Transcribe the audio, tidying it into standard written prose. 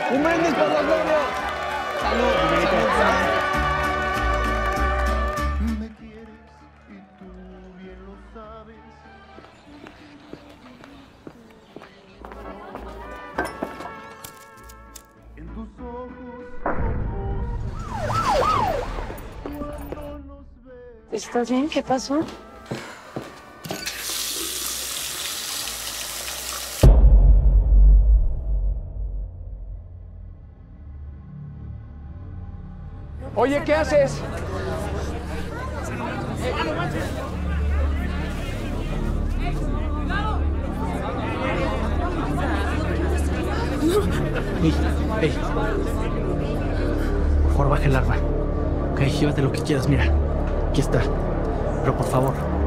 ¡Un brindis por los novios! ¡Salud! ¡Salud! Me quieres y tú bien lo sabes. En tus ojos cuando nos ves. ¿Estás bien? ¿Qué pasó? Oye, ¿qué haces? Ey. Por favor, baja el arma. Ok, llévate lo que quieras, mira. Aquí está. Pero por favor,